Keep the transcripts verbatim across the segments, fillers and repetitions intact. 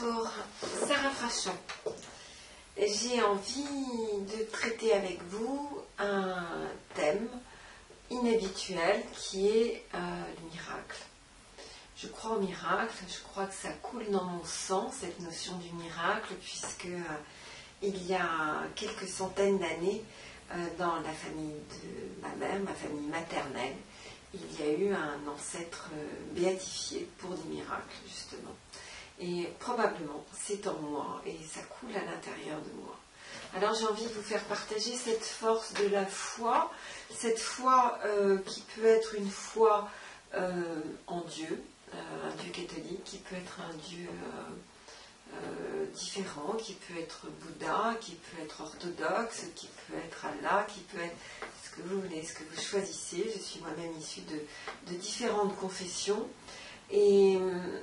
Bonjour, Sarah Frachon. J'ai envie de traiter avec vous un thème inhabituel qui est euh, le miracle. Je crois au miracle, je crois que ça coule dans mon sang, cette notion du miracle, puisque euh, il y a quelques centaines d'années, euh, dans la famille de ma mère, ma famille maternelle, il y a eu un ancêtre euh, béatifié pour des miracles, justement. Et probablement, c'est en moi et ça coule à l'intérieur de moi. Alors j'ai envie de vous faire partager cette force de la foi, cette foi euh, qui peut être une foi euh, en Dieu, euh, un Dieu catholique, qui peut être un Dieu euh, euh, différent, qui peut être Bouddha, qui peut être orthodoxe, qui peut être Allah, qui peut être ce que vous voulez, ce que vous choisissez. Je suis moi-même issue de, de différentes confessions et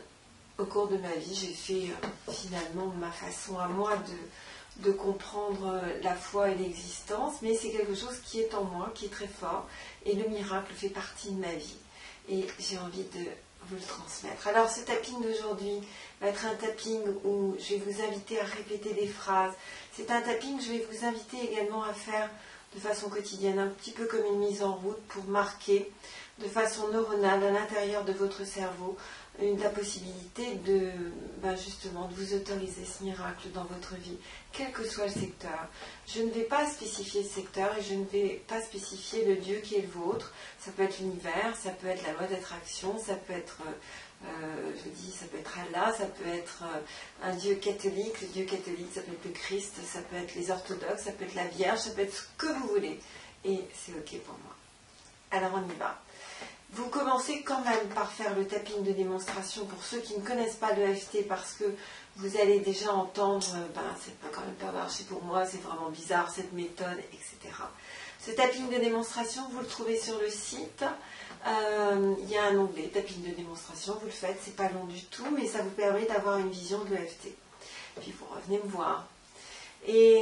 au cours de ma vie, j'ai fait euh, finalement ma façon à moi de, de comprendre euh, la foi et l'existence, mais c'est quelque chose qui est en moi, qui est très fort, et le miracle fait partie de ma vie. Et j'ai envie de vous le transmettre. Alors ce tapping d'aujourd'hui va être un tapping où je vais vous inviter à répéter des phrases. C'est un tapping que je vais vous inviter également à faire de façon quotidienne, un petit peu comme une mise en route pour marquer de façon neuronale à l'intérieur de votre cerveau la possibilité de, ben justement, de vous autoriser ce miracle dans votre vie, quel que soit le secteur. Je ne vais pas spécifier ce secteur et je ne vais pas spécifier le Dieu qui est le vôtre. Ça peut être l'univers, ça peut être la loi d'attraction, ça peut être, euh, je dis, ça peut être Allah, ça peut être euh, un Dieu catholique. Le Dieu catholique, ça peut être le Christ, ça peut être les orthodoxes, ça peut être la Vierge, ça peut être ce que vous voulez. Et c'est ok pour moi. Alors on y va. Vous commencez quand même par faire le tapping de démonstration pour ceux qui ne connaissent pas l'E F T, parce que vous allez déjà entendre, ben, c'est pas quand même pas marché pour moi, c'est vraiment bizarre cette méthode, et cetera. Ce tapping de démonstration, vous le trouvez sur le site. Euh, il y a un onglet tapping de démonstration, vous le faites, c'est pas long du tout, mais ça vous permet d'avoir une vision de l'E F T. Puis vous revenez me voir. Et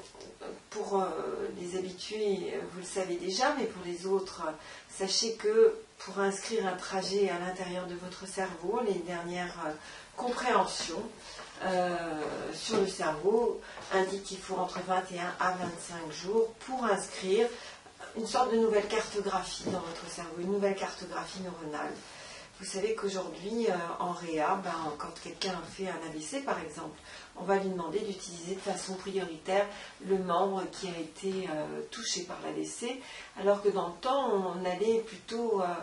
pour euh, les habitués, vous le savez déjà, mais pour les autres, sachez que pour inscrire un trajet à l'intérieur de votre cerveau, les dernières euh, compréhensions euh, sur le cerveau indiquent qu'il faut entre vingt et un à vingt-cinq jours pour inscrire une sorte de nouvelle cartographie dans votre cerveau, une nouvelle cartographie neuronale. Vous savez qu'aujourd'hui, euh, en réa, ben, quand quelqu'un fait un A V C par exemple, on va lui demander d'utiliser de façon prioritaire le membre qui a été euh, touché par l'A V C, alors que dans le temps, on allait plutôt euh,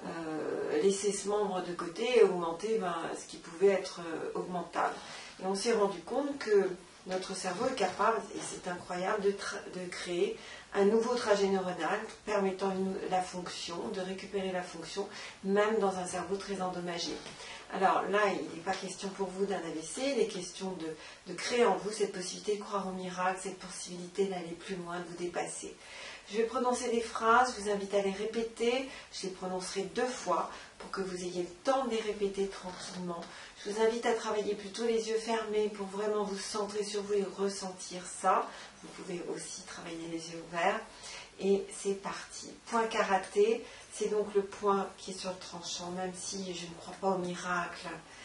euh, laisser ce membre de côté et augmenter ben, ce qui pouvait être euh, augmentable. Et on s'est rendu compte que notre cerveau est capable, et c'est incroyable, de, de créer un nouveau trajet neuronal permettant une, la fonction, de récupérer la fonction, même dans un cerveau très endommagé. Alors là, il n'est pas question pour vous d'un A V C, il est question de, de créer en vous cette possibilité de croire au miracle, cette possibilité d'aller plus loin, de vous dépasser. Je vais prononcer des phrases, je vous invite à les répéter, je les prononcerai deux fois pour que vous ayez le temps de les répéter tranquillement. Je vous invite à travailler plutôt les yeux fermés pour vraiment vous centrer sur vous et ressentir ça. Vous pouvez aussi travailler les yeux ouverts. Et c'est parti. Point karaté, c'est donc le point qui est sur le tranchant, même si je ne crois pas au miracle.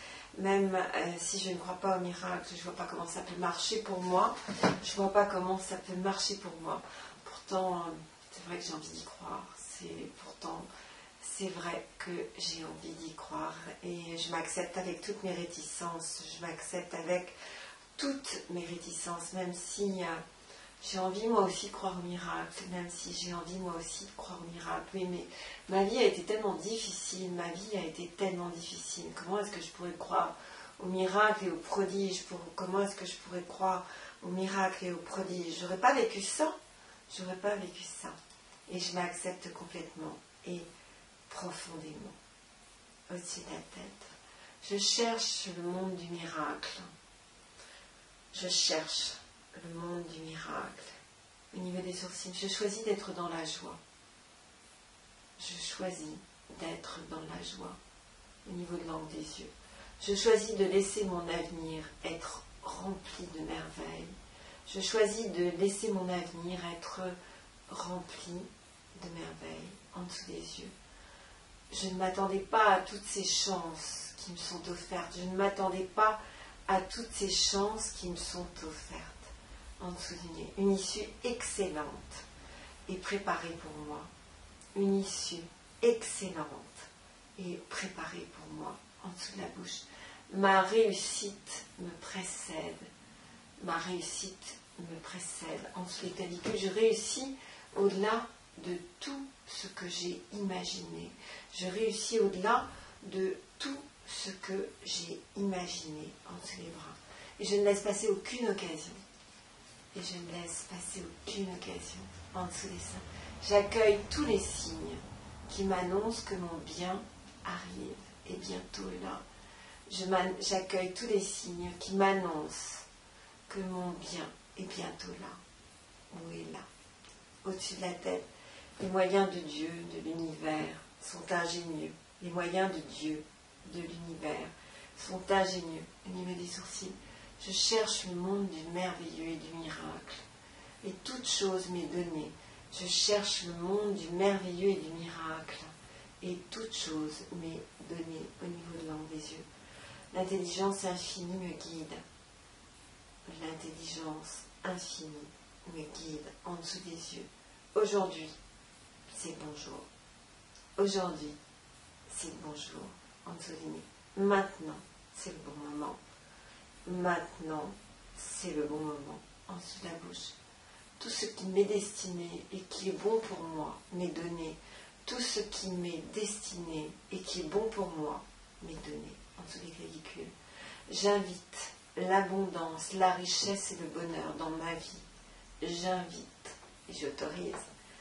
Même euh, si je ne crois pas au miracle, je ne vois pas comment ça peut marcher pour moi. Je ne vois pas comment ça peut marcher pour moi. Pourtant, euh, c'est vrai que j'ai envie d'y croire. C'est pourtant... C'est vrai que j'ai envie d'y croire et je m'accepte avec toutes mes réticences, je m'accepte avec toutes mes réticences, même si euh, j'ai envie moi aussi de croire au miracle, même si j'ai envie moi aussi de croire au miracle. Oui, mais ma vie a été tellement difficile, ma vie a été tellement difficile. Comment est-ce que je pourrais croire au miracle et au prodige? Pour, comment est-ce que je pourrais croire au miracle et au prodige? J'aurais pas vécu ça, j'aurais pas vécu ça. Et je m'accepte complètement. Et profondément, au-dessus de la tête. Je cherche le monde du miracle. Je cherche le monde du miracle. Au niveau des sourcils, je choisis d'être dans la joie. Je choisis d'être dans la joie. Au niveau de l'angle des yeux. Je choisis de laisser mon avenir être rempli de merveilles. Je choisis de laisser mon avenir être rempli de merveilles en dessous des yeux. Je ne m'attendais pas à toutes ces chances qui me sont offertes. Je ne m'attendais pas à toutes ces chances qui me sont offertes en dessous du nez. Une issue excellente est préparée pour moi. Une issue excellente est préparée pour moi en dessous de la bouche. Ma réussite me précède. Ma réussite me précède en dessous des clavicules. Je réussis au-delà de tout ce que j'ai imaginé. Je réussis au-delà de tout ce que j'ai imaginé en dessous des bras. Et je ne laisse passer aucune occasion. Et je ne laisse passer aucune occasion en dessous des seins. J'accueille tous les signes qui m'annoncent que mon bien arrive et bientôt est là. Je j'accueille tous les signes qui m'annoncent que mon bien est bientôt là, ou est là, au-dessus de la tête. Les moyens de Dieu, de l'univers, sont ingénieux. Les moyens de Dieu, de l'univers, sont ingénieux. Au niveau des sourcils, je cherche le monde du merveilleux et du miracle. Et toute chose m'est donnée. Je cherche le monde du merveilleux et du miracle. Et toute chose m'est donnée au niveau de l'angle des yeux. L'intelligence infinie me guide. L'intelligence infinie me guide en dessous des yeux. Aujourd'hui, c'est bonjour. Aujourd'hui, c'est bonjour en dessous du nez. Maintenant, c'est le bon moment. Maintenant, c'est le bon moment en dessous de la bouche. Tout ce qui m'est destiné et qui est bon pour moi m'est donné. Tout ce qui m'est destiné et qui est bon pour moi m'est donné en dessous des clavicules. J'invite l'abondance, la richesse et le bonheur dans ma vie. J'invite et j'autorise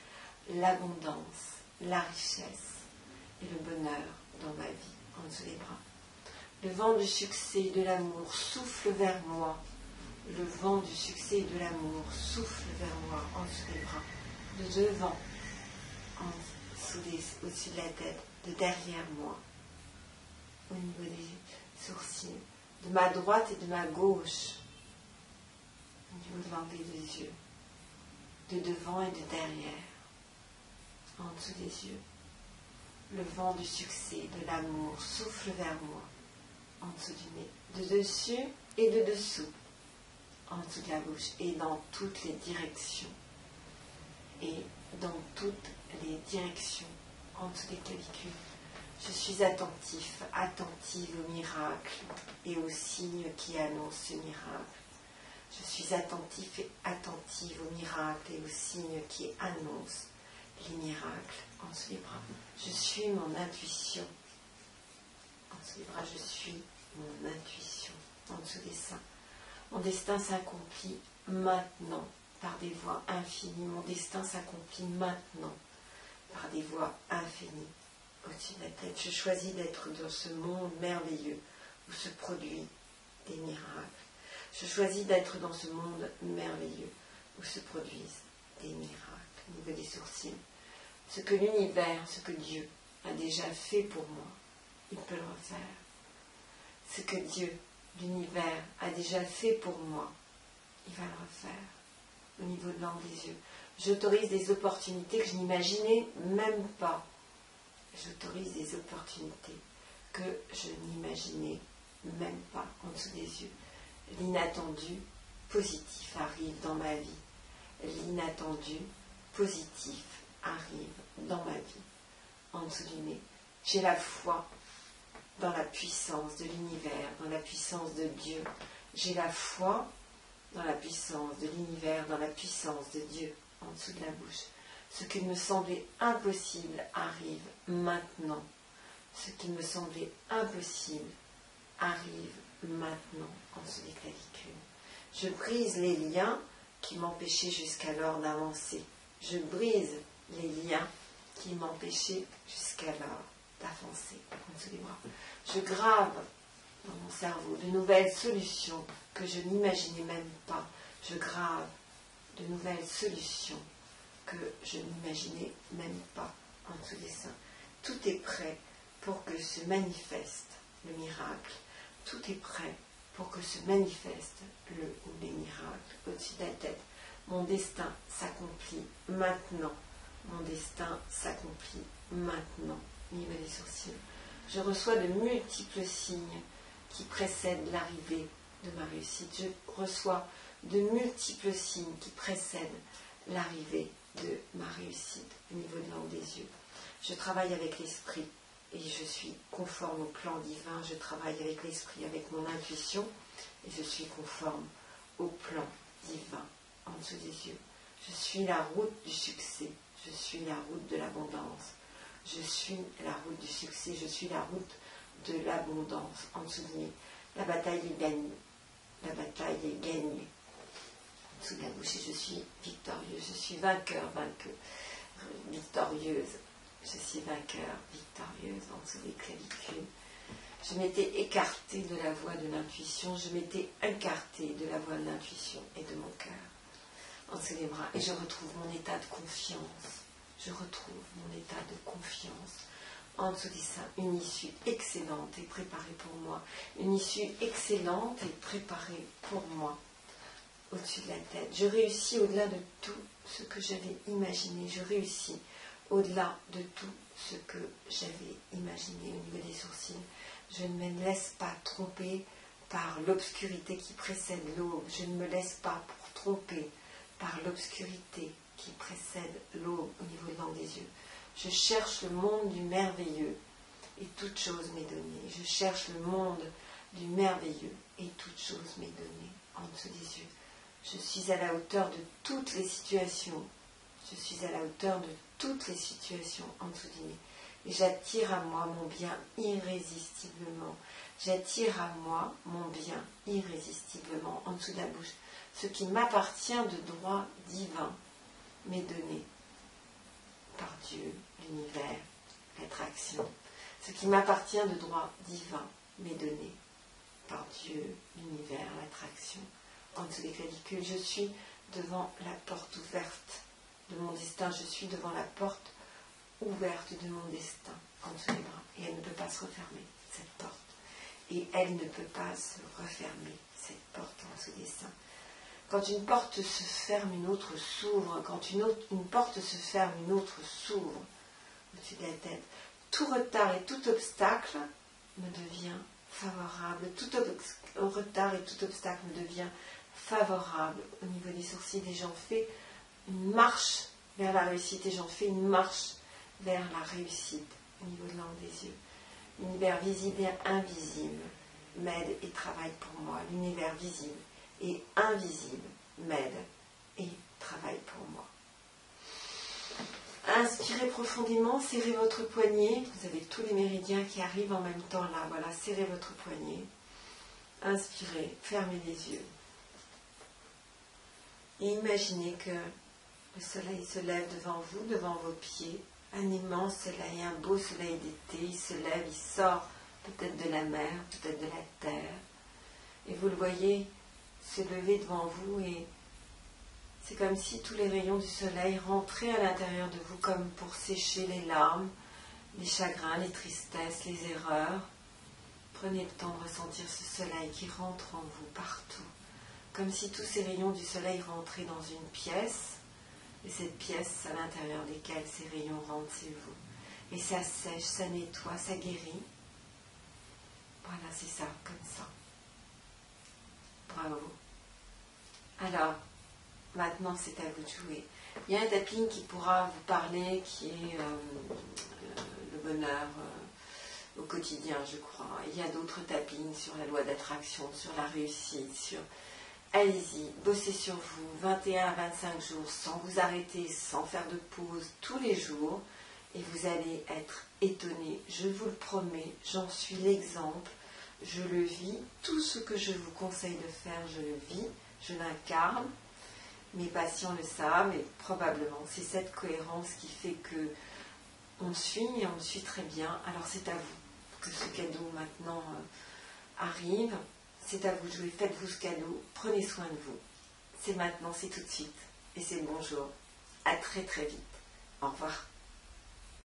l'abondance, la richesse et le bonheur dans ma vie en dessous des bras. Le vent du succès et de l'amour souffle vers moi. Le vent du succès et de l'amour souffle vers moi en dessous des bras. De devant, en dessous des, au-dessus de la tête, de derrière moi, au niveau des sourcils, de ma droite et de ma gauche, au niveau de l'angle des yeux, de devant et de derrière, en dessous des yeux. Le vent du succès, de l'amour souffle vers moi, en dessous du nez, de dessus et de dessous, en dessous de la bouche, et dans toutes les directions. Et dans toutes les directions, en dessous des clavicules. Je suis attentif, attentive au miracle et aux signes qui annoncent ce miracle. Je suis attentif et attentive au miracle et aux signes qui annoncent les miracles en dessous des bras. Je suis mon intuition. En dessous des bras, je suis mon intuition. En dessous des seins. Mon destin s'accomplit maintenant par des voies infinies. Mon destin s'accomplit maintenant par des voies infinies. Au-dessus de la tête, je choisis d'être dans ce monde merveilleux où se produisent des miracles. Je choisis d'être dans ce monde merveilleux où se produisent des miracles. Au niveau des sourcils, ce que l'univers, ce que Dieu a déjà fait pour moi, il peut le refaire. Ce que Dieu, l'univers, a déjà fait pour moi, il va le refaire. Au niveau de l'angle des yeux, j'autorise des opportunités que je n'imaginais même pas. J'autorise des opportunités que je n'imaginais même pas en dessous des yeux. L'inattendu positif arrive dans ma vie. L'inattendu positif arrive dans ma vie. En dessous du nez, j'ai la foi dans la puissance de l'univers, dans la puissance de Dieu. J'ai la foi dans la puissance de l'univers, dans la puissance de Dieu, en dessous de la bouche. Ce qui me semblait impossible arrive maintenant. Ce qui me semblait impossible arrive maintenant en dessous des clavicules. Je brise les liens qui m'empêchaient jusqu'alors d'avancer. Je brise les liens qui m'empêchaient jusqu'alors d'avancer en dessous des bras. Je grave dans mon cerveau de nouvelles solutions que je n'imaginais même pas. Je grave de nouvelles solutions que je n'imaginais même pas en dessous des seins. Tout est prêt pour que se manifeste le miracle. Tout est prêt pour que se manifeste le ou les miracles au-dessus de la tête. Mon destin s'accomplit maintenant. Mon destin s'accomplit maintenant. Au niveau des sourcils, je reçois de multiples signes qui précèdent l'arrivée de ma réussite. Je reçois de multiples signes qui précèdent l'arrivée de ma réussite au niveau de l'angle des yeux. Je travaille avec l'esprit et je suis conforme au plan divin. Je travaille avec l'esprit, avec mon intuition et je suis conforme au plan divin en dessous des yeux. Je suis la route du succès. Je suis la route de l'abondance. Je suis la route du succès. Je suis la route de l'abondance en dessous de nez. La bataille est gagnée. La bataille est gagnée. En dessous de la bouche, et je suis victorieuse. Je suis vainqueur, vainqueur, victorieuse. Je suis vainqueur, victorieuse en dessous des clavicules. Je m'étais écartée de la voie de l'intuition. Je m'étais écartée de la voie de l'intuition et de mon cœur en dessous des bras. Et je retrouve mon état de confiance. Je retrouve mon état de confiance. En dessous des seins, une issue excellente est préparée pour moi. Une issue excellente est préparée pour moi. Au-dessus de la tête. Je réussis au-delà de tout ce que j'avais imaginé. Je réussis au-delà de tout ce que j'avais imaginé au niveau des sourcils. Je ne me laisse pas tromper par l'obscurité qui précède l'aube. Je ne me laisse pas pour tromper par l'obscurité qui précède l'aube au niveau de l'angle des yeux. Je cherche le monde du merveilleux et toute chose m'est donnée. Je cherche le monde du merveilleux et toute chose m'est donnée en dessous des yeux. Je suis à la hauteur de toutes les situations. Je suis à la hauteur de toutes les situations en dessous du nez. Et j'attire à moi mon bien irrésistiblement. J'attire à moi mon bien irrésistiblement en dessous de la bouche. Ce qui m'appartient de droit divin m'est donné par Dieu, l'univers, l'attraction. Ce qui m'appartient de droit divin m'est donné par Dieu, l'univers, l'attraction. En dessous des clavicules, je suis devant la porte ouverte de mon destin. Je suis devant la porte ouverte de mon destin en dessous des bras. Et elle ne peut pas se refermer, cette porte. Et elle ne peut pas se refermer, cette porte en dessous des seins. Quand une porte se ferme, une autre s'ouvre. Quand une, autre, une porte se ferme, une autre s'ouvre au-dessus de la tête. Tout retard et tout obstacle me devient favorable. Tout ob- retard et tout obstacle me devient favorable au niveau des sourcils. Et j'en fais une marche vers la réussite. Et j'en fais une marche vers la réussite au niveau de l'angle des yeux. L'univers visible et invisible m'aide et travaille pour moi. L'univers visible et invisible m'aide et travaille pour moi. Inspirez profondément, serrez votre poignet. Vous avez tous les méridiens qui arrivent en même temps là. Voilà, serrez votre poignet. Inspirez, fermez les yeux. Et imaginez que le soleil se lève devant vous, devant vos pieds. Un immense soleil, un beau soleil d'été. Il se lève, il sort peut-être de la mer, peut-être de la terre. Et vous le voyez se lever devant vous et c'est comme si tous les rayons du soleil rentraient à l'intérieur de vous comme pour sécher les larmes, les chagrins, les tristesses, les erreurs. Prenez le temps de ressentir ce soleil qui rentre en vous partout, comme si tous ces rayons du soleil rentraient dans une pièce et cette pièce à l'intérieur desquelles ces rayons rentrent, c'est vous. Et ça sèche, ça nettoie, ça guérit. Voilà, c'est ça, comme ça. Bravo. Alors, maintenant c'est à vous de jouer. Il y a un tapping qui pourra vous parler, qui est euh, euh, le bonheur euh, au quotidien, je crois. Il y a d'autres tappings sur la loi d'attraction, sur la réussite, sur... Allez-y, bossez sur vous, vingt et un à vingt-cinq jours, sans vous arrêter, sans faire de pause, tous les jours, et vous allez être étonnés. Je vous le promets, j'en suis l'exemple. Je le vis, tout ce que je vous conseille de faire, je le vis, je l'incarne. Mes patients le savent et probablement c'est cette cohérence qui fait que on suit et on suit très bien. Alors c'est à vous que ce cadeau maintenant euh, arrive. C'est à vous de jouer, faites-vous ce cadeau, prenez soin de vous. C'est maintenant, c'est tout de suite et c'est le bonjour. À très très vite. Au revoir.